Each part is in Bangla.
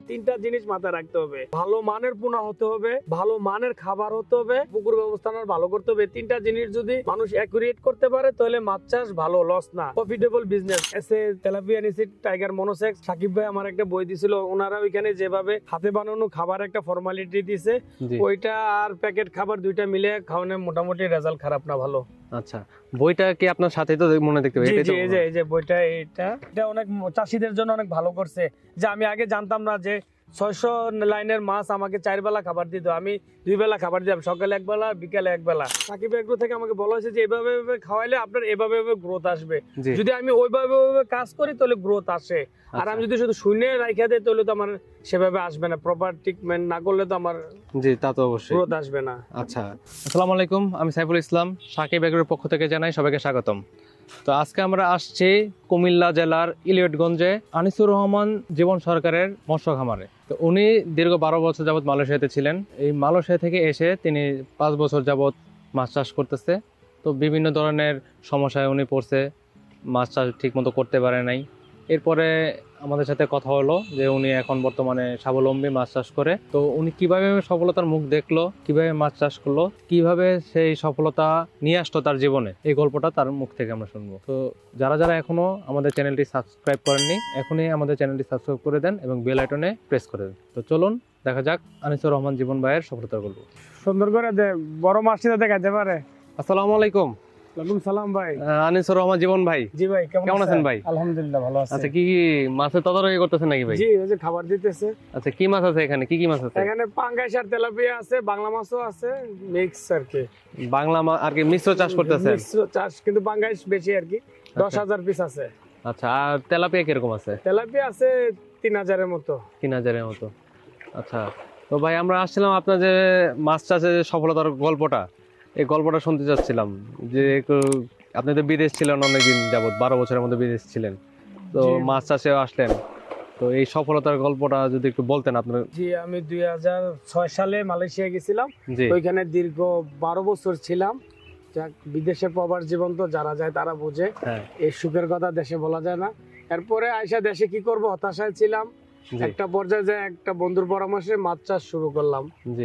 তিনটা জিনিস মাথায় রাখতে হবে। ভালো মানের পোনা হতে হবে, ভালো মানের খাবার হতে হবে, পুকুর ব্যবস্থাপনা ভালো করতে হবে। তিনটা জিনিস যদি মানুষ অ্যাকুরেট করতে পারে তাহলে মাছ চাষ ভালো, লস না, প্রফিটেবল বিজনেস। এসে তেলাপিয়া নিসি, টাইগার মনোসেক্স, সাকিব ভাই আমার একটা বই দিছিল, ওনারা ওইখানে যেভাবে হাতে বানানো খাবার একটা ফর্মালিটি দিছে, ওইটা আর প্যাকেট খাবার দুইটা মিলে খাওয়ানো মোটামুটি রেজাল্ট খারাপ না, ভালো। আচ্ছা, বইটা কি আপনার সাথেই তো মনে দেখতে পাই? এই যে বইটা, এটা অনেক চাষীদের জন্য অনেক ভালো করছে। যে আমি আগে জানতাম না যে 600 লাইনের মাছ আমাকে 4 বেলা খাবার দিত, আমি 2 বেলা খাবার দিতাম, সকালে 1 বেলা, বিকালে 1 বেলা। সাকিব এগ্রো থেকে আমাকে বলা হয়েছে যে এভাবে খাওয়াইলে আপনার এভাবে গ্রোথ আসবে। যদি আমি ওইভাবে কাজ করি তাহলে গ্রোথ আসে, আর আমি যদি শুধু শুনে রাখা দেই তাহলে তো আমার সেভাবে আসবে না। প্রপার ট্রিটমেন্ট না করলে তো আমার তা তো অবশ্যই গ্রোথ আসবে না। আচ্ছা, আসসালামু আলাইকুম, আমি সাইফুল ইসলাম, সাকিব এগ্রোর পক্ষ থেকে জানাই সবাইকে স্বাগতম। তো আজকে আমরা আসছি কুমিল্লা জেলার ইলিয়টগঞ্জে আনিসুর রহমান জীবন সরকারের মৎস্য খামারে। তো উনি দীর্ঘ 12 বছর যাবৎ মালয়েশিয়াতে ছিলেন। এই মালয়েশিয়া থেকে এসে তিনি 5 বছর যাবৎ মাছ চাষ করতেছে। তো বিভিন্ন ধরনের সমস্যায় উনি পড়ছে, মাছ চাষ ঠিক মতো করতে পারে নাই। এরপরে আমাদের সাথে কথা হলো যে উনি এখন বর্তমানে স্বাবলম্বী মাছ চাষ করে। তো উনি কিভাবে সফলতার মুখ দেখলো, কিভাবে মাছ চাষ করলো, কিভাবে সেই সফলতা নিয়ে আসলো তার জীবনে, এই গল্পটা তার মুখ থেকে আমরা শুনবো। তো যারা যারা এখনো আমাদের চ্যানেলটি সাবস্ক্রাইব করেননি, এখনই আমাদের চ্যানেলটি সাবস্ক্রাইব করে দেন এবং বেল আইকনে প্রেস করে দেন। তো চলুন দেখা যাক আনিসুর রহমান জীবন ভাইয়ের সফলতার গল্প। সুন্দর করে বড় মাছটা দেখাতে পারে। আসসালামু আলাইকুম। ওয়ালাইকুম সালাম ভাই। আনিসুর রহমান জীবন ভাই। জি ভাই, কেমন আছেন ভাই? আলহামদুলিল্লাহ ভালো আছি। আচ্ছা, কি মাছের তদারকি করতেছেন নাকি ভাই? জি, ওই যে খাবার দিতেছে। আচ্ছা, কি মাছ আছে এখানে? কি মাছ আছে এখানে? পাঙ্গাস আর তেলাপিয়া আছে, বাংলা মাছও আছে, মিক্স আর কি। বাংলা মাছ আর কি মিশ্র চাষ করতেছেন? মিশ্র চাষ, কিন্তু পাঙ্গাস বেশি আর কি, 10,000 পিস আছে। আচ্ছা, আর তেলাপিয়া কিরকম আছে? তেলাপিয়া আছে 3,000-এর মতো। 3,000-এর মতো। আচ্ছা, তো ভাই আমরা আসছিলাম আপনার যে মাছ চাষের সফলতার গল্পটা, এই গল্পটা শুনতে চাচ্ছিলাম। যে আপনি তো বিদেশ ছিলেন অনেকদিন যাবত, 12 বছরের মধ্যে বিদেশ ছিলেন, তো মাছ চাষে আসলেন, তো এই সফলতার গল্পটা যদি একটু বলতেন আপনার। জি, আমি 2006 সালে মালয়েশিয়া গেছিলাম, ওইখানে দীর্ঘ 12 বছর ছিলাম। যাক, বিদেশের প্রবাস জীবন তো যারা যায় তারা বোঝে, এই সুখের কথা দেশে বলা যায় না। এরপরে আইসা দেশে কি করব হতাশায় ছিলাম। একটা পর্যায়ে যে একটা বন্ধুর পরামর্শে মাছ চাষ শুরু করলাম।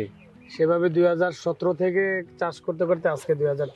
সেভাবে 2017 থেকে চাষ করতে করতে আজকে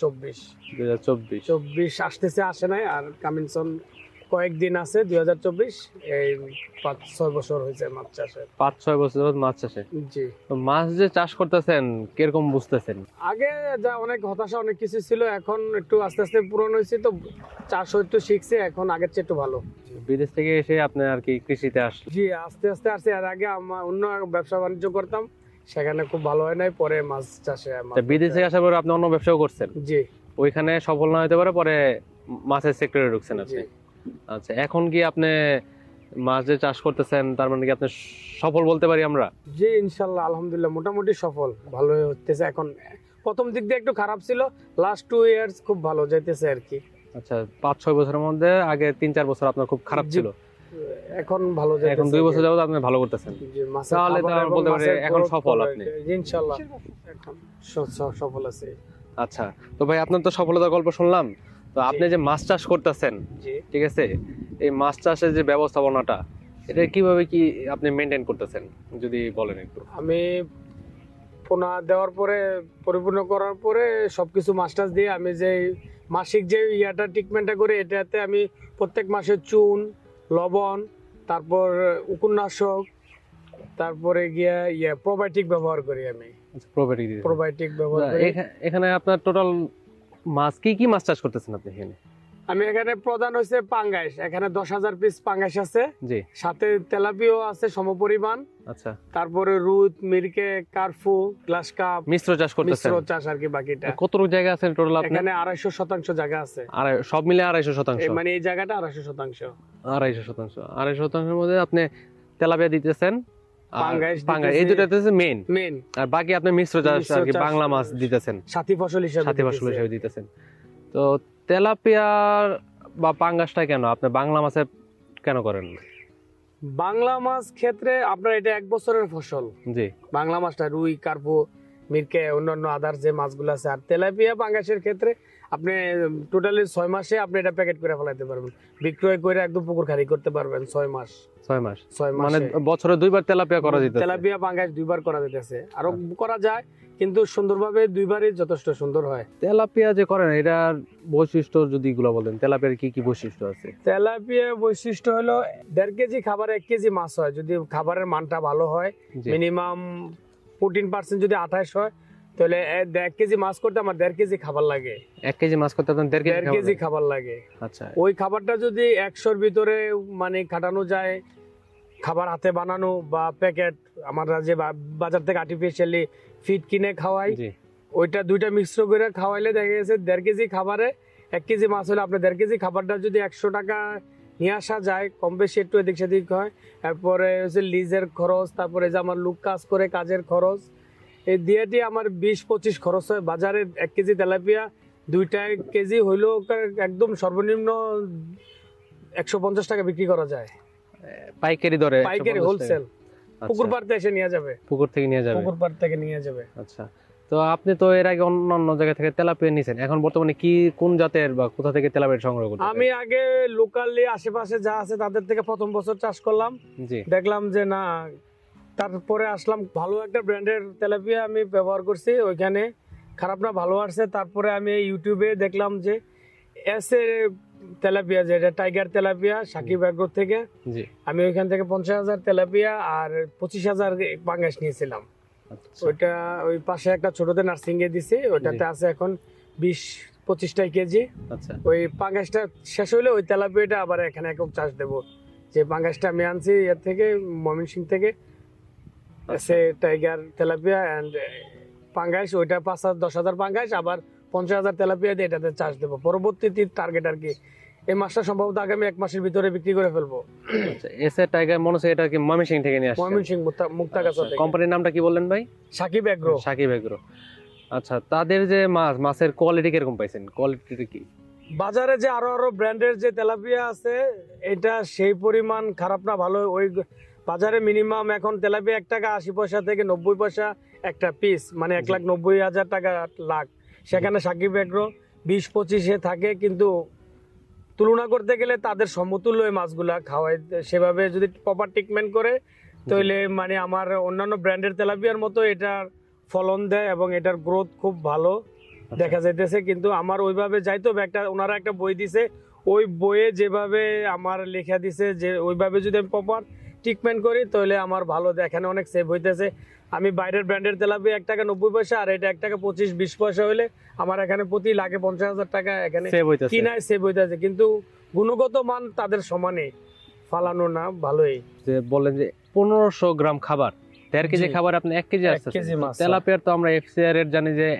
2024 আসতেছে, আসে নাই আর কামিনসন কয়েকদিন আছে। 2024 এই 5-6 বছর হয়েছে মাছ চাষে। 5-6 বছর মাছ চাষে। জি। তো মাছ যে চাষ করতেছেন কিরকম বুঝতেছেন? আগে যা অনেক হতাশা, অনেক কিছু ছিল, এখন একটু আস্তে আস্তে পূরণ হয়েছে, তো চাষ একটু শিখছে, এখন আগের চেয়ে একটু ভালো। বিদেশ থেকে এসে আপনি আর কি কৃষিতে আসলেন? জি, আস্তে আস্তে আসছে। আর আগে আমার অন্য ব্যবসা বাণিজ্য করতাম, সেখানে খুব ভালো হয় নাই, পরে মাছ চাষে। বিদেশ থেকে আসার পরে আপনি অন্য ব্যবসাও করছেন? জি। ওইখানে সফল না হতে পারে, পরে মাছের সেক্টরে ঢুকছেন আপনি। আচ্ছা, এখন কি আপনি মাছ যে চাষ করতেছেন তার মানে কি আপনি সফল বলতে পারি আমরা? জি, ইনশাআল্লাহ আলহামদুলিল্লাহ মোটামুটি সফল, ভালো হতেছে। এখন প্রথম দিক দিয়ে একটু খারাপ ছিল, লাস্ট 2 ইয়ার্স খুব ভালো যাইতেছে আর কি। আচ্ছা, 5-6 বছরের মধ্যে আগে 3-4 বছর আপনার খুব খারাপ ছিল, এখন ভালো যাইতেছে। এখন 2 বছর যাবত আপনি ভালো করতেছেন, তাহলে তো বলতে পারি এখন সফল আপনি। ইনশাআল্লাহ এখন সফল আছে। আচ্ছা, তো ভাই আপনার তো সফলতার গল্প শুনলাম, তো আপনি যে মাছ চাষ করতেছেন, ঠিক আছে, এই মাছ চাষের যে ব্যবস্থাপনাটা, এটা কিভাবে কি আপনি মেনটেন করতেছেন যদি বলেন একটু। আমি পোনা দেওয়ার পরে, পরিপূর্ণ করার পরে সবকিছু মাছ টাছ দিয়ে আমি যে মাসিক যে ট্রিটমেন্টটা করি, এটাতে আমি প্রত্যেক মাসে চুন, লবণ, তারপর উকুননাশক, তারপরে গিয়া প্রোবায়োটিক ব্যবহার করি আমি। প্রোবায়োটিক ব্যবহার করি। এখানে আপনার টোটাল মাছ কি মাছ চাষ করতেছেন আপনি এখানে? আমি এখানে প্রধান হচ্ছে পাঙ্গাস, এখানে 10,000 পিস পাঙ্গাস আছে, সাথে তেলাপিও আছে সমপরিমাণ। আচ্ছা, তারপরে রুট, মিরকে, কার্ফু, গ্লাস কাপ, মিশ্র চাষ করতেছেন। মিশ্র চাষ আর কি। বাকিটা কতটুকু জায়গা আছে টোটাল আপনার? এখানে 250% জায়গা আছে। আর সব মিলে 250%, মানে এই জায়গাটা 250%। 250%-এর মধ্যে আপনি তেলাপিয়া দিতেছেন, পাঙ্গাস, এই দুটো হচ্ছে মেইন, আর বাকি আপনি মিশ্র চাষ আর কি বাংলা মাছ দিতেছেন, সাথী ফসল হিসেবে দিতেছেন। তো তেলাপিয়া বা পাঙ্গাসটা কেন আপনি বাংলা মাছে কেন করেন? বাংলা মাছ ক্ষেত্রে আপনার এটা 1 বছরের ফসল। জি, বাংলা মাছটা রুই, কার্পু মিরকে, অন্যান্য আদার যে মাছগুলো আছে। আর তেলাপিয়া পাঙ্গাসের ক্ষেত্রে আপনি টোটালি 6 মাসে আপনি এটা প্যাকেট করে ফেলাইতে পারবেন, বিক্রয় করে একদম পুকুর খালি করতে পারবেন 6 মাস। 6 মাস 6 মানে মাসে বছরে 2বার তেলাপিয়া করা যেত। তেলাপিয়া পাঙ্গাস 2বার করা যেতেছে, আরো করা যায়, কিন্তু সুন্দরভাবে 2বারই যথেষ্ট সুন্দর হয়। তেলাপিয়া যে করেন এটার বৈশিষ্ট্য যদি এগুলো বলেন, তেলাপিয়ার কি কি বৈশিষ্ট্য আছে? তেলাপিয়া বৈশিষ্ট্য হলো 1.5 কেজি খাবারে 1 কেজি মাছ হয়, যদি খাবারের মানটা ভালো হয়। জি। মিনিমাম 14% যদি 28 হয়, তাহলে 1 কেজি মাছ করতে আমার 1.5 কেজি খাবার লাগে। 1 কেজি মাছ করতে আপনার 1.5 1.5 কেজি খাবার লাগে। আচ্ছা, ওই খাবারটা যদি 100-র ভিতরে মানে খাটানো যায়, খাবার হাতে বানানো বা প্যাকেট আমরা যে বাজার থেকে আর্টিফিশিয়ালি ফিড কিনে খাওয়াই, জি ওইটা 2টা মিশ্র করে খাওয়াইলে দেখা গেছে 1.5 কেজি খাবারে 1 কেজি মাছ হলে আপনার 1.5 কেজি খাবারটা যদি 100 টাকা নিয়ে আসা যায়, কম বেশি একটু এদিক সেদিক হয়। তারপরে হচ্ছে লিজের খরচ, তারপরে যে আমার লোক কাজ করে কাজের খরচ, এই দিয়েটি আমার 20-25 খরচ হয়। বাজারে 1 কেজি তেলাপিয়া 2টা কেজি হইলেও একদম সর্বনিম্ন 150 টাকা বিক্রি করা যায়, পাইকারি দরে, পাইকারি 150 টাকা। হোলসেল। পুকুর পাড় থেকে এসে নিয়ে যাবে, পুকুর থেকে নিয়ে যাবে। পুকুর পাড় থেকে নিয়ে যাবে। আচ্ছা, তো আপনি তো এর আগে অন্যান্য জায়গা থেকে তেলাপিয়া নিছেন, এখন বর্তমানে কি কোন জাতের বা কোথা থেকে তেলাপিয়া সংগ্রহ করতে? আমি আগে লোকালি আশেপাশে যা আছে তাদের থেকে প্রথম বছর চাষ করলাম, জি দেখলাম যে না, তারপরে আসলাম ভালো একটা ব্র্যান্ডের তেলাপিয়া আমি ব্যবহার করছি, ওইখানে খারাপ না ভালো আসছে। তারপরে আমি ইউটিউবে দেখলাম যে এসে তেলাপিয়া, যেটা টাইগার তেলাপিয়া সাকিব এগ্রো থেকে, জি আমি ওইখান থেকে 50,000 তেলাপিয়া আর 25,000 পাঙ্গাস নিয়েছিলাম। আচ্ছা, ওইটা ওই পাশে একটা ছোটতে নার্সিং এ দিছি, ওইটাতে আছে এখন 20-25 কেজি। আচ্ছা ওই পাঙ্গাসটা শেষ হইলে ওই তেলাপিয়াটা আবার এখানে একক চাষ দেবো। যে পাঙ্গাসটা আমি আনছি এর থেকে ময়মনসিংহ থেকে, সে টাইগার তেলাপিয়া এন্ড পাঙ্গাস, ওইটা 5,000-10,000 পাঙ্গাস, আবার 50,000 তেলাপিয়া দিয়ে এটাতে চাষ দেবো। পরবর্তীতে টার্গেট আর কি এই মাসটা সম্ভবত আগামী 1 মাসের ভিতরে বিক্রি করে ফেলবো। আচ্ছা, এসে টাইগার মনে হচ্ছে এটা কি ময়মনসিংহ থেকে নিয়ে আসছে? ময়মনসিংহ মুক্তাগাছা থেকে। কোম্পানির নামটা কি বললেন ভাই? সাকিব এগ্রো। সাকিব এগ্রো। আচ্ছা, তাদের যে মাছের কোয়ালিটি কিরকম পাইছেন? কোয়ালিটি কি? বাজারে যে আরো ব্র্যান্ডের যে তেলাপিয়া আছে, এটা সেই পরিমাণ খারাপ না ভালো। ওই বাজারে মিনিমাম এখন তেলাপিয়া 1 টাকা 80 পয়সা থেকে 90 পয়সা একটা পিস, মানে 1,90,000 টাকা লাখ। সেখানে সাকিব এগ্রো 20-25-এ থাকে, কিন্তু তুলনা করতে গেলে তাদের সমতুল্য এই মাছগুলা খাওয়ায়। সেভাবে যদি প্রপার ট্রিটমেন্ট করে তাহলে মানে আমার অন্যান্য ব্র্যান্ডের তেলাপিয়ার মতো এটার ফলন দেয় এবং এটার গ্রোথ খুব ভালো দেখা যাইতেছে। কিন্তু আমার ওইভাবে যাইতে হবে, ওনারা একটা বই দিছে, ওই বইয়ে যেভাবে আমার লেখা দিছে যে ওইভাবে যদি আমি প্রপার ট্রিটমেন্ট করি তাহলে আমার ভালো, এখানে অনেক সেভ হইতেছে। আমি বাইরের ব্র্যান্ডের তেলাপিয়া 1 টাকা 90 পয়সা আর এটা 1 টাকা 25-20 পয়সা হলে আমার এখানে প্রতি লাখে 50,000 টাকা এখানে সেভ হইতাছে। কিনায় সেভ হইতেছে, কিন্তু গুণগত মান তাদের সমানে ফালানো না ভালোই। যে বলেন যে 1500 গ্রাম খাবার, 1.5 কেজি জি। খাবার আপনি 1 কেজি 1 আসছে। কেজি মাছ। তেলাপিয়ার তো আমরা এফসিআর এর জানি যে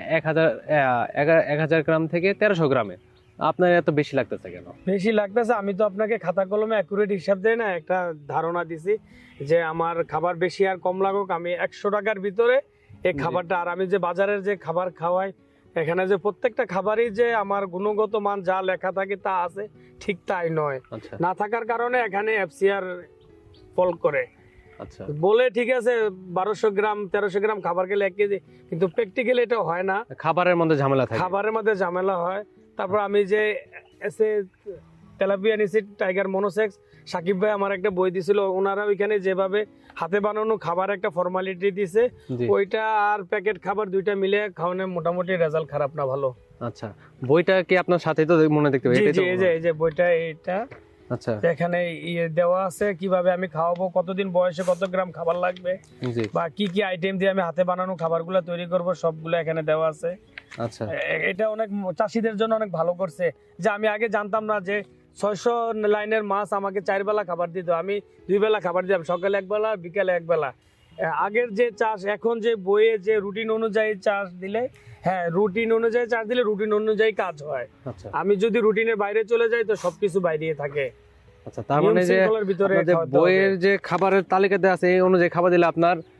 1000 গ্রাম থেকে 1300 গ্রামে, আপনার এত বেশি লাগতেছে কেন? বেশি লাগতেছে, আমি তো আপনাকে খাতা কলমে অ্যাকুরেট হিসাব দেই না, একটা ধারণা দিছি যে আমার খাবার বেশি আর কম লাগুক, আমি 100 টাকার ভিতরে এই খাবারটা। আর আমি যে বাজারের যে খাবার খাওয়াই, এখানে যে প্রত্যেকটা খাবারই যে আমার গুণগত মান যা লেখা থাকে তা আছে, ঠিক তাই নয়। আচ্ছা না থাকার কারণে এখানে এফসিআর ফল করে আচ্ছা, বলে ঠিক আছে 1200 গ্রাম 1300 গ্রাম খাবার খেলে 1 কেজি, কিন্তু প্র্যাকটিক্যালি এটা হয় না, খাবারের মধ্যে ঝামেলা থাকে। খাবারের মধ্যে ঝামেলা হয়। তারপর আমি যে এসে তেলাপিয়া নিছি টাইগার মনোসেক্স, সাকিব ভাই আমার একটা বই দিছিল, ওনারা ওইখানে যেভাবে হাতে বানানো খাবার একটা ফর্মালিটি দিছে, জি। ওইটা আর প্যাকেট খাবার 2টা মিলে খাওয়ানো মোটামুটি রেজাল্ট খারাপ না ভালো। আচ্ছা, বইটা কি আপনার সাথেই তো মনে দেখতে পাই? জি এটাই জি, তো? এই যে বইটা, এইটা আচ্ছা এখানে ইয়ে দেওয়া আছে কিভাবে আমি খাওয়াবো, কতদিন বয়সে কত গ্রাম খাবার লাগবে, জি বা কি কি আইটেম দিয়ে আমি হাতে বানানো খাবারগুলো তৈরি করব, সবগুলো এখানে দেওয়া আছে। আচ্ছা, এটা অনেক চাষিদের জন্য অনেক ভালো করছে, যে আমি আগে জানতাম না যে 600 লাইনের মাছ আমাকে 4 বেলা খাবার দিত, আমি 2 বেলা খাবার দিতাম, সকালে 1 বেলা বিকালে 1 বেলা। আগের যে চাষ, এখন যে বইয়ে যে রুটিন অনুযায়ী চাষ দিলে, হ্যাঁ রুটিন অনুযায়ী চাষ দিলে রুটিন অনুযায়ী কাজ হয়। আচ্ছা আমি যদি রুটিনের বাইরে চলে যাই তো সবকিছু বাইরে থাকে। আচ্ছা, তার মানে যে নিয়ম শৃঙ্খলার ভিতরে আপনাদের খাওয়াতে হবে। বইয়ের যে খাবারের তালিকা দেওয়া আছে এই অনুযায়ী খাবার দিলে আপনার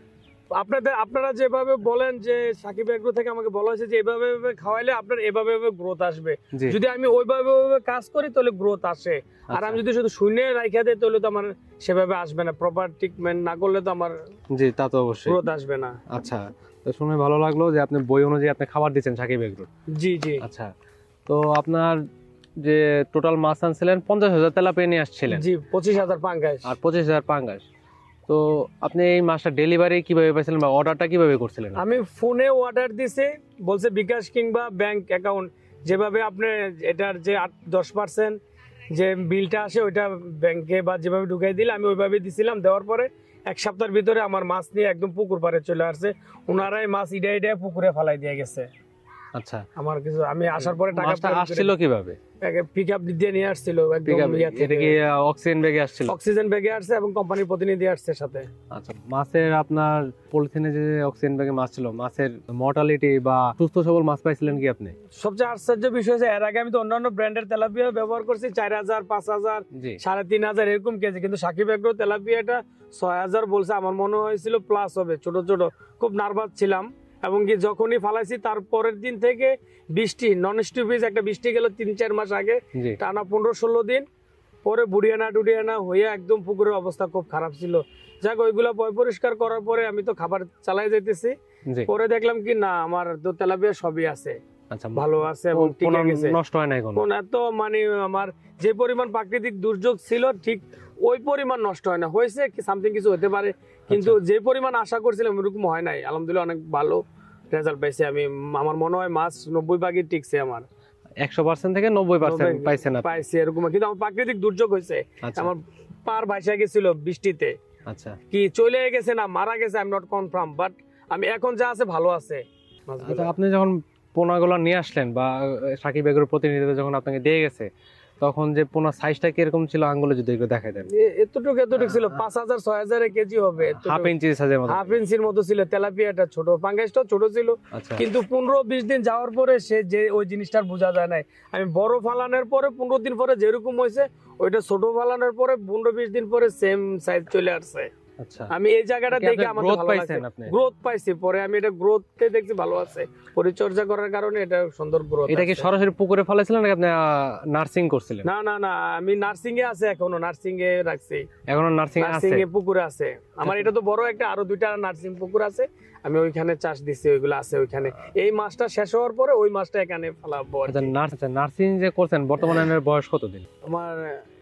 আপনারা যেভাবে বলেন যে সাকিব এগ্রো থেকে আমাকে বলা হয়েছে যে এভাবে এভাবে খাওয়াইলে আপনার এভাবে এভাবে গ্রোথ আসবে, জি। যদি আমি ওইভাবে ওইভাবে কাজ করি তাহলে গ্রোথ আসে। আর আচ্ছা। আমি যদি শুধু শূন্য রাইখা দেই তাহলে তো আমার সেভাবে আসবে না, প্রপার ট্রিটমেন্ট না করলে তো আমার জি, তা তো অবশ্যই। গ্রোথ আসবে না। আচ্ছা, তো শুনে ভালো লাগলো যে আপনি বই অনুযায়ী আপনি খাবার দিচ্ছেন সাকিব এগ্রো। জি জি আচ্ছা, তো আপনার যে টোটাল মাছ আনছিলেন 50,000 তেলাপিয়া নিয়ে আসছিলেন জি 25,000 পাঙ্গাস। আর 25,000 পাঙ্গাস। তো আপনি এই মাছটা ডেলিভারি কিভাবে পাইছিলেন বা অর্ডারটা কিভাবে করছিলেন? আমি ফোনে অর্ডার দিছি, বলছে বিকাশ কিংবা ব্যাংক অ্যাকাউন্ট, যেভাবে আপনি এটার যে 10% যে বিলটা আসে ওইটা ব্যাংকে বা যেভাবে ঢুকাই দিলে আমি ওইভাবে দিছিলাম। দেওয়ার পরে 1 সপ্তাহের ভিতরে আমার মাছ নিয়ে একদম পুকুর পাড়ে চলে আসছে। ওনারাই মাছ ইডা ইডা পুকুরে ফালাই দিয়ে গেছে। আচ্ছা, আমার কিছু আমি আসার পরে টাকা মাছটা আসছিল কিভাবে? পিকআপ দিয়ে নিয়ে আসছিল একদম ইয়া এটা থেকে। কি অক্সিজেন ব্যাগে আসছিল? অক্সিজেন ব্যাগে আসছে এবং কোম্পানির প্রতিনিধি আসছে সাথে। আচ্ছা, মাছের আপনার পলিথিনে যে অক্সিজেন ব্যাগে মাছ ছিল, মাছের মর্টালিটি বা সুস্থ সবল মাছ পাইছিলেন কি আপনি? সবচেয়ে আশ্চর্য বিষয় হচ্ছে এর আগে আমি তো অন্যান্য ব্র্যান্ডের তেলাপিয়া ব্যবহার করছি 4,000, 5,000, জি। 3,500 এরকম কেজি, কিন্তু সাকিব এগ্রো তেলাপিয়াটা 6,000 বলছে। আমার মনে হয়েছিল প্লাস হবে, ছোট ছোট। খুব নার্ভাস ছিলাম, এবং কি যখনই ফালাইছি তার পরের দিন থেকে বৃষ্টি, নন স্টপিজ একটা বৃষ্টি গেল 3-4 মাস আগে, জি। টানা 15-16 দিন পরে বুড়িয়ানা টুডিয়ানা হয়ে একদম পুকুরের অবস্থা খুব খারাপ ছিল। যাক ওইগুলা পরিষ্কার করার পরে আমি তো খাবার চালাই যাইতেছি, জি। পরে দেখলাম কি না আমার তো তেলাপিয়া সবই আছে, আচ্ছা, ভালো আছে এবং ঠিক কোনো গেছে। নষ্ট হয় না কোনো? কোন এত মানে আমার যে পরিমাণ প্রাকৃতিক দুর্যোগ ছিল ঠিক ওই পরিমাণ নষ্ট হয় না, হয়েছে কি সামথিং কিছু হতে পারে, কিন্তু যে পরিমাণ আশা করছিলাম ওরকম হয় নাই। আলহামদুলিল্লাহ অনেক ভালো রেজাল্ট পাইছি আমি। আমার মনে হয় মাছ 90 ভাগই টিকছে আমার। 100% থেকে 90% পাইছেন আপনি? পাইছি এরকম, কিন্তু আমার প্রাকৃতিক দুর্যোগ হয়েছে। আচ্ছা। আমার পার ভাইসা গেছিল বৃষ্টিতে, আচ্ছা, কি চলে গেছে না মারা গেছে I am not confirm, but আমি এখন যা আছে ভালো আছে মাছগুলো। আচ্ছা, আপনি যখন পোনাগুলো নিয়ে আসলেন বা সাকিব এগ্রোর প্রতিনিধি যখন আপনাকে দিয়ে গেছে, তখন যে পোনা সাইজটা কিরকম ছিল আঙ্গুলে যদি একটু দেখাই দেন? এতটুকু ছিল 5,000-6,000 কেজি হবে, হাফ ইঞ্চি সাইজের মতো? হাফ ইঞ্চির মতো ছিল। তেলাপিয়াটা ছোট, পাঙ্গাসটাও ছোট ছিল। আচ্ছা, কিন্তু 15-20 দিন যাওয়ার পরে সে যে ওই জিনিসটার বোঝা যায় নাই। আমি বড় ফালানোর পরে 15 দিন পরে যেরকম হয়েছে ওইটা ছোট ফালানোর পরে 15-20 দিন পরে সেম সাইজ চলে আসছে। আচ্ছা। আমি এই জায়গাটা কি দেখে আপনি আমার growth ভালো লাগছে, পাইছেন আপনি? গ্রোথ পাইছি। পরে আমি এটা গ্রোথকে দেখছি ভালো আছে, পরিচর্যা করার কারণে এটা সুন্দর গ্রোথ। এটা কি সরাসরি পুকুরে ফেলাইছিলেন নাকি আপনি নার্সিং করছিলেন? না না না, আমি নার্সিং এ আছে, এখনো নার্সিং এ রাখছি। এখনো নার্সিং আছে? নার্সিং এ পুকুরে আছে আমার। এটা তো বড় একটা, আরো 2টা নার্সিং পুকুর আছে, আমি ওইখানে চাষ দিচ্ছি, ওইগুলো আছে ওইখানে। এই মাছটা শেষ হওয়ার পরে ওই মাছটা এখানে ফেলাবো আর আচ্ছা, কি। নার্সিং যে করছেন বর্তমানে এর বয়স কতদিন? আমার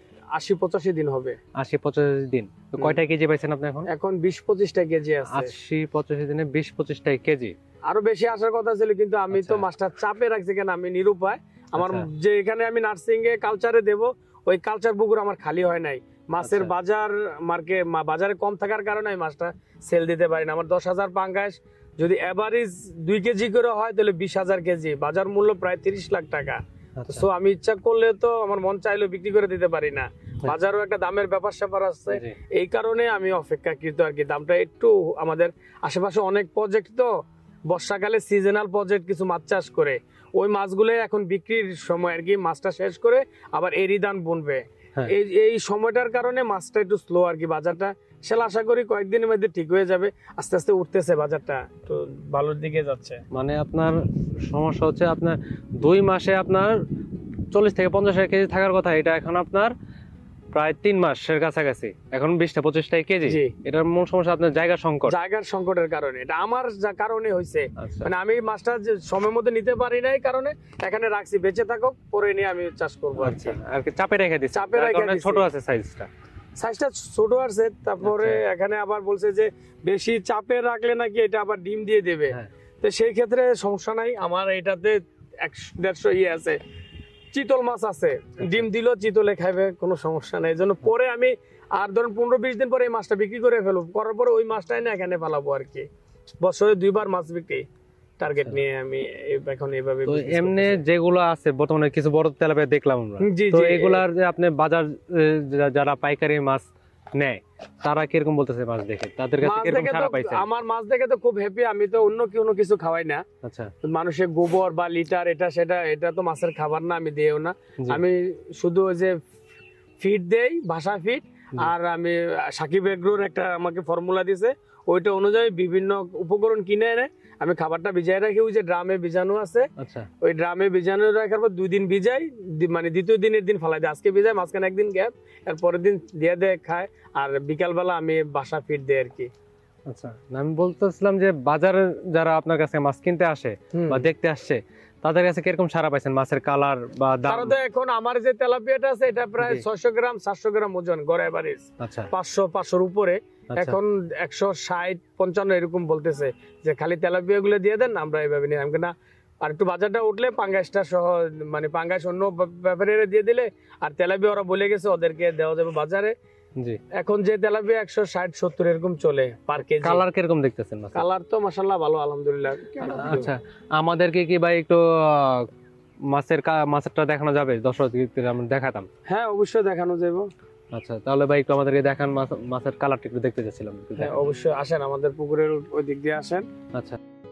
80-85 দিন হবে। 80-85 দিন। তো কয়টা কেজি পাইছেন আপনি এখন? এখন 20-25টা কেজি আছে। 80-85 দিনে 20-25টা কেজি? আরো বেশি আসার কথা ছিল, কিন্তু আমি তো আচ্ছা। মাছটা চাপে রাখছি, কেন আমি নিরুপায়। আমার আচ্ছা। যে এখানে আমি নার্সিং এ কালচারে দেব, ওই কালচার পুকুর আমার খালি হয় নাই। মাছের আচ্ছা। বাজার বাজারে কম থাকার কারণে আমি মাছটা সেল দিতে পারি না। আমার 10,000 পাঙ্গাস যদি এভারেজ 2 কেজি করে হয় তাহলে 20,000 কেজি, বাজার মূল্য প্রায় 30 লাখ টাকা। আচ্ছা। সো আমি ইচ্ছা করলে তো আমার মন চাইলেও বিক্রি করে দিতে পারি না, বাজারও একটা দামের ব্যাপার স্যাপার আছে। জি। এই কারণে আমি অপেক্ষাকৃত আর কি, দামটা একটু আমাদের আশেপাশে অনেক প্রজেক্ট তো বর্ষাকালে সিজনাল প্রজেক্ট কিছু মাছ চাষ করে, ওই মাছগুলো এখন বিক্রির সময় আর কি, মাছটা শেষ করে আবার এরি ধান বুনবে। হ্যাঁ। এই সময়টার কারণে মাছটা একটু স্লো আর কি, বাজারটা সেটা আশা করি কয়েকদিনের মধ্যে ঠিক হয়ে যাবে। আস্তে আস্তে উঠতেছে বাজারটা, তো ভালোর দিকে যাচ্ছে। মানে আপনার সমস্যা হচ্ছে আপনার 2 মাসে আপনার 40 থেকে 50 কেজি থাকার কথা, এটা এখন আপনার প্রায় 3 মাসের কাছাকাছি, এখন 20-25 কেজি। জি। এটার মূল সমস্যা আপনার জায়গার সংকট? জায়গার সংকটের কারণে, এটা আমার যা কারণে হয়েছে। আচ্ছা। মানে আমি মাছটা যে সময় মতো নিতে পারি নাই কারণে এখানে রাখছি, বেঁচে থাকুক, পরে নিয়ে আমি চাষ করবো আর কি। আচ্ছা, আর কি চাপে রেখে দিচ্ছি? চাপে রেখে দিছি। ছোট আছে সাইজটা? সাইজটা ছোট আছে, তারপরে আচ্ছা। এখানে আবার বলছে যে বেশি চাপে রাখলে নাকি এটা আবার ডিম দিয়ে দেবে। হ্যাঁ। তো সেই ক্ষেত্রে সমস্যা নাই, আমার এটাতে 100-150 ইয়ে আছে, চিতল মাছ আছে, ডিম দিলেও চিতলে খাইবে, কোনো সমস্যা নাই। এই জন্য পরে আমি আর ধরুন 15-20 দিন পরে এই মাছটা বিক্রি করে ফেলবো, করার পরে ওই মাছটাই না এখানে ফেলাবো আর কি। বছরে 2 বার মাছ বিক্রি টার্গেট নিয়ে আমি এখন এইভাবে তো business এমনি করতেছি। যেগুলো আছে বর্তমানে কিছু বড় তেলাপিয়া দেখলাম আমরা, জি, তো জি। এগুলার যে আপনি বাজার যারা পাইকারি মাছ নেয় তারা কিরকম বলতেছে মাছ দেখে, তাদের কাছে মাছ কিরকম দেখে সাড়া তো পাইছে? আমার মাছ দেখে তো খুব হ্যাপি। আমি তো অন্য কোনো কিছু খাওয়াই না, আচ্ছা। মানুষের গোবর বা লিটার এটা সেটা, এটা তো মাছের খাবার না, আমি দিয়েও না। জি। আমি শুধু ওই যে ফিড দেই, ভাষা ফিড, আর আমি সাকিব এগ্রোর একটা আমাকে ফর্মুলা দিছে, ওইটা অনুযায়ী বিভিন্ন উপকরণ কিনে এনে আমি খাবারটা ভিজাই রাখি। ওই যে ড্রামে ভিজানো আছে, আচ্ছা ওই ড্রামে ভিজানো রাখার পর 2 দিন ভিজাই, মানে দ্বিতীয় দিনের দিন ফালাই দিই। আজকে ভিজাই, মাঝখানে একদিন গ্যাপ, এর পরের দিন দিয়ে দেয় খায়। আর বিকালবেলা আমি বাসা ফিট দিই আর কি। আচ্ছা, আমি বলতেছিলাম যে বাজারে যারা আপনার কাছে মাছ কিনতে আসে হুম। বা দেখতে আসছে, তাদের কাছে কিরকম সাড়া পাইছেন? মাছের কালার বা দাম? তারা তো এখন আমার যে তেলাপিয়াটা আছে এটা প্রায় জি। 600 গ্রাম 700 গ্রাম ওজন, গড় এভারেজ আচ্ছা 500-500-র উপরে। আচ্ছা। এখন 160-55 এরকম বলতেছে যে খালি তেলাপিয়া গুলো দিয়ে দেন, আমরা এইভাবে নিই। আমি না, আর একটু বাজারটা উঠলে পাঙ্গাসটা সহ, মানে পাঙ্গাস অন্য ব্যাপারে দিয়ে দিলে, আর তেলাপিয়া ওরা বলে গেছে ওদেরকে দেওয়া যাবে বাজারে। জি। এখন যে তেলাপিয়া 160-70 এরকম চলে পার কেজি। কালার কিরকম দেখতেছেন মাছের? কালার তো মাশাআল্লাহ ভালো, আলহামদুলিল্লাহ। আচ্ছা, আমাদেরকে কি ভাই একটু মাছেরটা দেখানো যাবে? দর্শকদের আমরা দেখাতাম। হ্যাঁ, অবশ্যই দেখানো যাবে। আচ্ছা, তাহলে ভাই একটু আমাদেরকে দেখান, মাছের কালারটা একটু দেখতে চাচ্ছিলাম। একটু হ্যাঁ, দেখান। অবশ্যই আসেন, আমাদের পুকুরের ওই দিক দিয়ে আসেন। আচ্ছা,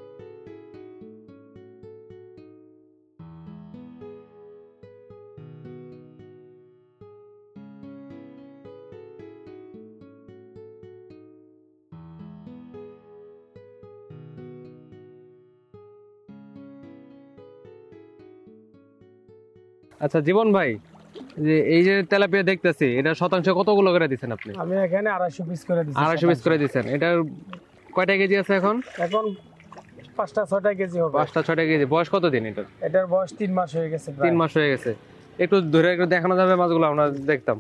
আচ্ছা জীবন ভাই, যে এই যে তেলাপিয়া দেখতেছি, এটা শতাংশ কতগুলো করে দিচ্ছেন আপনি? আমি এখানে 250 পিস করে দিচ্ছি। 250 পিস করে দিচ্ছেন। এটার কয়টা কেজি আছে এখন? এখন 5টা-6টা কেজি হবে। 5টা-6টা কেজি। বয়স কত দিন এটার? এটার বয়স 3 মাস হয়ে গেছে প্রায়। 3 মাস হয়ে গেছে। একটু ধরে একটু দেখানো যাবে মাছগুলো? আমরা দেখতাম।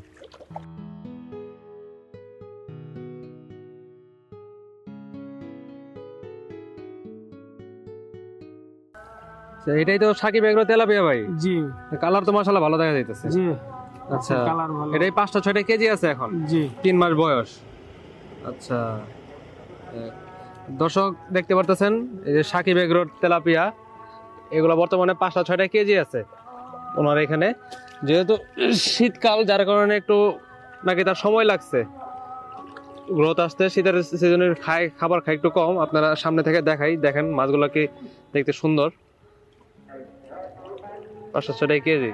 আচ্ছা, এটাই তো সাকিব এগ্রো তেলাপিয়া ভাই। জি কালার তো মাশাআল্লাহ ভালো দেখা যাইতেছে। জি। আচ্ছা, কালার ভালো। এটাই 5টা-6টা কেজি আছে এখন। জি 3 মাস বয়স। আচ্ছা, দর্শক দেখতে পারতেছেন এই যে সাকিব এগ্রোর তেলাপিয়া, এগুলো বর্তমানে 5টা-6টা কেজি আছে ওনার এখানে। যেহেতু শীতকাল, যার কারণে একটু নাকি তার সময় লাগছে গ্রোথ আসতে। শীতের সিজনের খাবার খাই একটু কম। আপনারা সামনে থেকে দেখাই, দেখেন মাছগুলো কি দেখতে সুন্দর। 5টা-6টা কেজি।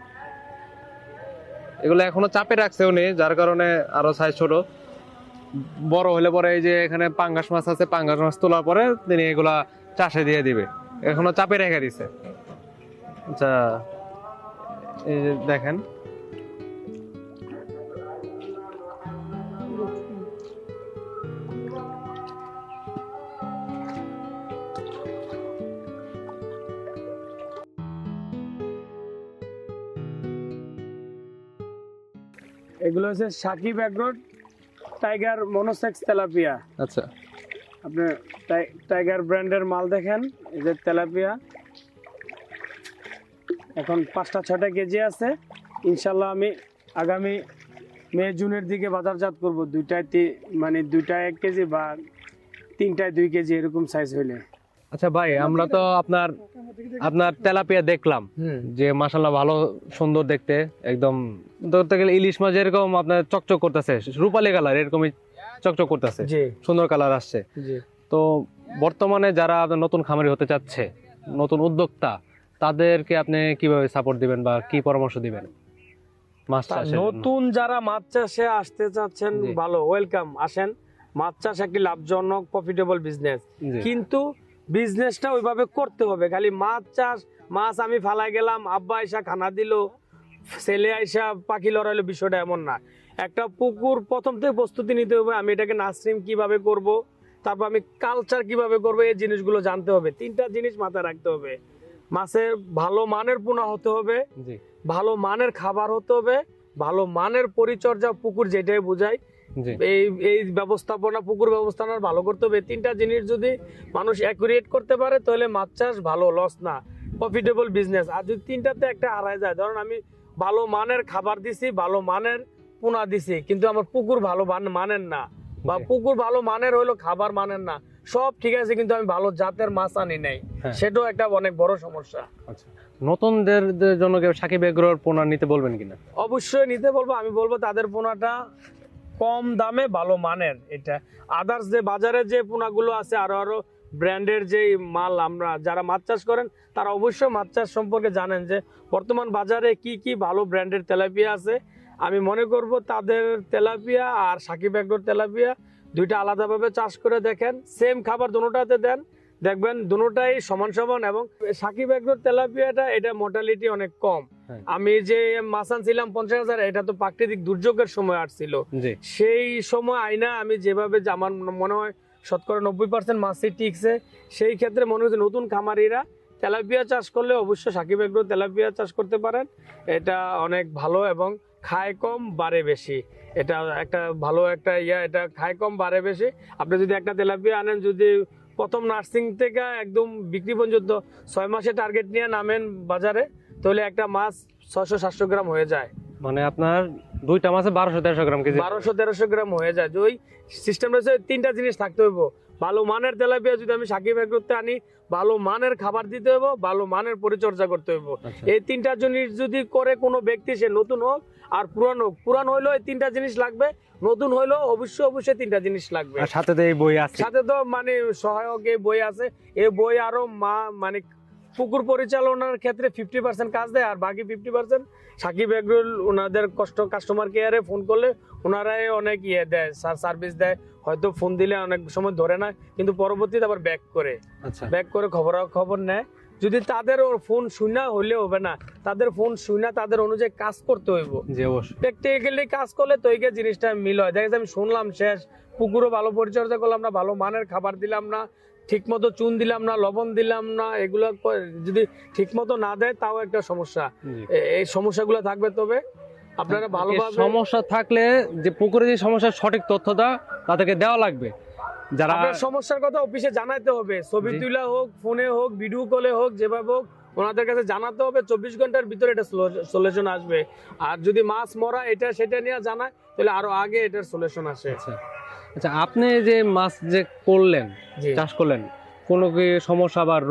এগুলো এখনো চাপে রাখছে উনি, যার কারণে আরো সাইজ ছোট। বড় হলে পরে এই যে এখানে পাঙ্গাস মাছ আছে, পাঙ্গাস মাছ তোলার পরে তিনি এগুলা চাষে দিয়ে দিবে। এখনো চাপে রেখে দিছে। আচ্ছা, এই যে দেখেন, এগুলো হচ্ছে সাকিব এগ্রোর টাইগার মনোসেক্স তেলাপিয়া। আচ্ছা আপনি টাইগার ব্র্যান্ডের মাল দেখেন, এই যে তেলাপিয়া এখন 5টা-6টা কেজি আছে। ইনশাল্লাহ আমি আগামী মে-জুনের দিকে বাজারজাত করব। মানে 2টায় 1 কেজি বা 3টায় 2 কেজি এরকম সাইজ হইলে। আচ্ছা ভাই, আমরা তো আপনার তেলাপিয়া দেখলাম যে মাশাআল্লাহ ভালো সুন্দর দেখতে, একদম ধরতে গেলে ইলিশ মাছ যেরকম আপনার চকচক করতেছে, রূপালী কালার এরকমই চকচক করতেছে, জি সুন্দর কালার আসছে। জি। তো বর্তমানে যারা আপনার নতুন খামারি হতে চাচ্ছে, নতুন উদ্যোক্তা, তাদেরকে আপনি কিভাবে সাপোর্ট দিবেন বা কি পরামর্শ দিবেন মাছ চাষের জন্য? নতুন যারা মাছ চাষে আসতে চাচ্ছেন, জি। ভালো ওয়েলকাম, আসেন। মাছ চাষ একটি লাভজনক প্রফিটেবল বিজনেস, জি। কিন্তু বিজনেসটা ওইভাবে করতে হবে। খালি মাছ চাষ, মাছ আমি ফালাই গেলাম, আব্বা আইসা খানা দিল, ছেলে আইসা পাখি লড়াইলো, বিষয়টা এমন না। একটা পুকুর প্রথম থেকে প্রস্তুতি নিতে হবে। আমি এটাকে নার্সিং কিভাবে করব, তারপর আমি কালচার কিভাবে করব, এই জিনিসগুলো জানতে হবে। 3টা জিনিস মাথায় রাখতে হবে। মাছের ভালো মানের পোনা হতে হবে, জি ভালো মানের খাবার হতে হবে, ভালো মানের পরিচর্যা, পুকুর যেটাই বোঝায় জি এই ব্যবস্থাপনা, পুকুর ব্যবস্থাপনা ভালো করতে হবে। 3টা জিনিস যদি মানুষ অ্যাকুরেট করতে পারে, তাহলে মাছ চাষ ভালো, লস না, প্রফিটেবল বিজনেস। আর যদি 3টাতে একটা হারায় যায়, ধরুন আমি ভালো মানের খাবার দিছি, ভালো মানের পোনা দিছি, কিন্তু আমার পুকুর ভালো মানের না, বা জি। পুকুর ভালো মানের হইলো খাবার মানের না, সব ঠিক আছে কিন্তু আমি ভালো জাতের মাছ আনি নাই, হ্যাঁ। সেটাও একটা অনেক বড় সমস্যা। আচ্ছা, নতুনদের জন্য কেউ সাকিব এগ্রোর পোনা নিতে বলবেন কিনা? অবশ্যই নিতে বলবো। আমি বলবো তাদের পোনাটা কম দামে ভালো মানের। এটা আদার্স যে বাজারে যে পোনাগুলো আছে, আরো ব্র্যান্ডের যে মাল, আমরা যারা মাছ চাষ করেন তারা অবশ্যই মাছ চাষ সম্পর্কে জানেন যে বর্তমান বাজারে কি কি ভালো ব্র্যান্ডের তেলাপিয়া আছে। আমি মনে করব তাদের তেলাপিয়া আর সাকিব এগ্রোর তেলাপিয়া দুইটা আলাদাভাবে চাষ করে দেখেন, সেম খাবার দুটোটাতে দেন, দেখবেন দুটোটাই সমান সমান। এবং সাকিব এগ্রোর তেলাপিয়াটা এটা মোর্টালিটি অনেক কম। হ্যাঁ। আমি যে মাছ আনছিলাম 50,000, এটা তো প্রাকৃতিক দুর্যোগের সময় আসছিল। জি সেই সময় আইনা আমি যেভাবে আমার মনে হয় 90% মাছই টিকছে। সেই ক্ষেত্রে মনে হচ্ছে নতুন খামারিরা তেলাপিয়া চাষ করলে অবশ্যই সাকিব এগ্রো তেলাপিয়া চাষ করতে পারেন। এটা অনেক ভালো এবং খায় কম বাড়ে বেশি। এটা একটা ভালো একটা এটা খায় কম বাড়ে বেশি। আপনি যদি একটা তেলাপিয়া আনেন, যদি প্রথম নার্সিং থেকে একদম বিক্রি পর্যন্ত 6 মাসে টার্গেট নিয়ে নামেন বাজারে, তাহলে একটা মাছ 600-700 গ্রাম হয়ে যায়। মানে আপনার দুইটা মাছে 1200-1300 গ্রাম কেজি। 1200-1300 গ্রাম হয়ে যায়। ওই সিস্টেম রয়েছে, তিনটা জিনিস থাকতে হইব। ভালো মানের তেলাপিয়া যদি আমি সাকিব এগ্রোতে আনি, ভালো মানের খাবার দিতে হইব, ভালো মানের পরিচর্যা করতে হইব। আচ্ছা। এই তিনটা জিনিস যদি করে কোনো ব্যক্তি, সে নতুন হোক আর পুরান হোক, পুরান হইলেও এই তিনটা জিনিস লাগবে, নতুন হইলেও অবশ্যই তিনটা জিনিস লাগবে। আর সাথে তো এই বই আছে। সাথে তো মানে সহায়ক এই বই আছে। এই বই আরো মানে পুকুর পরিচালনার ক্ষেত্রে 50% কাজ দেয়, আর বাকি 50% সাকিব এগ্রোল ওনাদের কাস্টমার কেয়ারে ফোন করলে ওনারাই অনেক দেয়, সার্ভিস দেয়। হয়তো ফোন দিলে অনেক সময় ধরে না, কিন্তু পরবর্তীতে আবার ব্যাক করে আচ্ছা খবর নেয়। যদি তাদের ফোন শুনা হইলে হবে না, তাদের ফোন শুনা তাদের অনুযায়ী কাজ করতে হইব। জি অবশ্যই। প্র্যাকটিক্যালি কাজ করলে তো এই জিনিসটা মিল হয়। দেখা যায় আমি শুনলাম শেষ, পুকুরও ভালো পরিচর্যা করলাম না, ভালো মানের খাবার দিলাম না, ঠিক মতো চুন দিলাম না, লবণ দিলাম না, এগুলো যদি ঠিক মতো না দেয় তাও একটা সমস্যা। জি। এই সমস্যাগুলো থাকবে। তবে আপনারা ভালোভাবে, সমস্যা থাকলে যে পুকুরে যে সমস্যার সঠিক তথ্যটা তাদেরকে দেওয়া লাগবে। যারা আপনার সমস্যার কথা অফিসে জানাতে হবে, ছবি জি। তুলা হোক, ফোনে হোক, ভিডিও কলে হোক, যেভাবে হোক ওনাদের কাছে জানাতে হবে। 24 ঘন্টার ভিতরে এটা সলিউশন আসবে। আর যদি মাছ মরা এটা সেটা নিয়ে জানায়, তাহলে আরো আগে এটার সলিউশন আসে। আচ্ছা আচ্ছা, আপনি যে মাছ যে করলেন, জি। চাষ করলেন, কোনো কি সমস্যা বা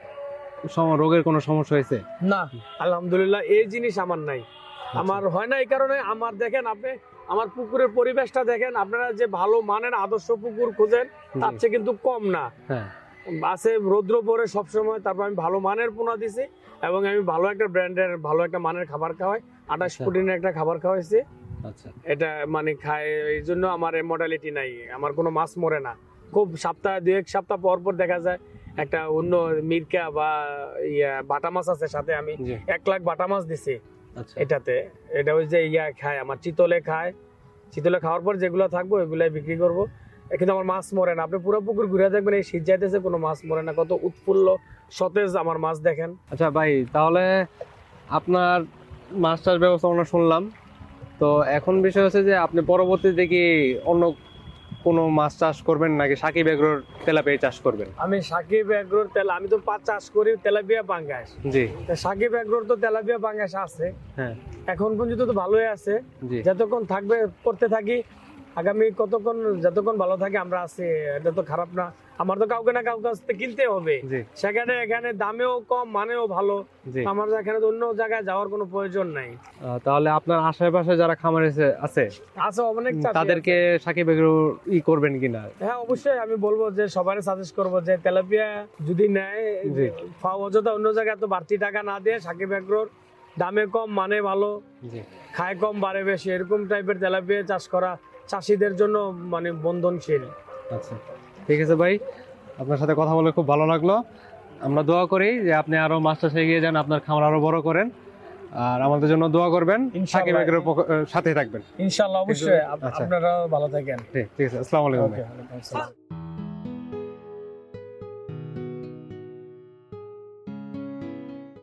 রোগের কোনো সমস্যা হয়েছে? না, আলহামদুলিল্লাহ এই জিনিস আমার নাই। আমার হয় না, এই কারণে আমার দেখেন, আপনি আমার পুকুরের পরিবেশটা দেখেন, আপনারা যে ভালো মানের আদর্শ পুকুর খুঁজেন তার চেয়ে কিন্তু কম না। হ্যাঁ আছে রৌদ্র পরে সবসময়। তারপর আমি ভালো মানের পোনা দিছি এবং আমি ভালো একটা ব্র্যান্ডের ভালো একটা মানের খাবার খাওয়াই। 28 প্রোটিনের একটা খাবার খাওয়াইছি। আচ্ছা এটা মানে খায়, এই জন্য আমার মডালিটি নাই, আমার কোনো মাছ মরে না। খুব সপ্তাহে 2-1 সপ্তাহ পর পর দেখা যায় একটা অন্য মিরকা বা বাটা মাছ আছে, সাথে আমি জি। 1 লাখ বাটা মাছ দিছি আচ্ছা এটাতে। এটা ওই যে খায়, আমার চিতলে খায়। চিতলে খাওয়ার পর যেগুলো থাকবো ওইগুলাই বিক্রি করবো। কিন্তু আমার মাছ মরে না। আপনি পুরো পুকুর ঘুরে দেখবেন, এই শীত যাইতেছে, কোনো মাছ মরে না। কত উৎফুল্ল সতেজ আমার মাছ দেখেন। আচ্ছা ভাই, তাহলে আপনার মাছ চাষ ব্যবস্থাপনা শুনলাম, তো এখন বিষয় হচ্ছে যে আপনি পরবর্তীতে কি অন্য কোনো মাছ চাষ করবেন নাকি সাকিব এগ্রোর তেলাপিয়া চাষ করবেন? আমি সাকিব এগ্রোর আমি তো চাষ করি তেলাপিয়া পাঙ্গাস। জি। সাকিব এগ্রোর তো তেলাপিয়া পাঙ্গাস আছে, হ্যাঁ এখন পর্যন্ত তো ভালোই আছে। জি। যতক্ষণ থাকবে করতে থাকি, আগামী যতক্ষণ ভালো থাকে আমরা আছি, এটা তো খারাপ না। আমার তো কাউকে না কাউকে কাছ থেকে কিনতে হবে। জি। সেখানে এখানে দামেও কম, মানেও ভালো। জি। আমার এখানে তো অন্য জায়গায় যাওয়ার কোনো প্রয়োজন নাই। তাহলে আপনার আশেপাশে যারা খামার আছে অনেক চাষি তাদেরকে সাকিব এগ্রো করবেন কিনা? হ্যাঁ, অবশ্যই আমি বলবো যে সবারই সাজেস্ট করবো যে তেলাপিয়া যদি নেয়, জি। অযথা অন্য জায়গায় তো বাড়তি টাকা না দিয়ে সাকিব এগ্রোর দামে কম, মানে ভালো, জি। খায় কম বাড়ে বেশি, এরকম টাইপের তেলাপিয়া চাষ করা চাষিদের জন্য মানে বন্ধনশীল। আচ্ছা ঠিক আছে ভাই, আপনার সাথে কথা বলে খুব ভালো লাগলো। আমরা দোয়া করি যে আপনি আরো মাছ চাষে এগিয়ে যান, আপনার খামার আরো বড় করেন, আর আমাদের জন্য দোয়া করবেন। সাকিব এগ্রোর সাথেই থাকবেন ইনশাআল্লাহ, অবশ্যই। আচ্ছা। আপনারা ভালো থাকেন। ঠিক আছে, আসসালামু আলাইকুম। ওকে, ওয়ালাইকুম আসসালাম।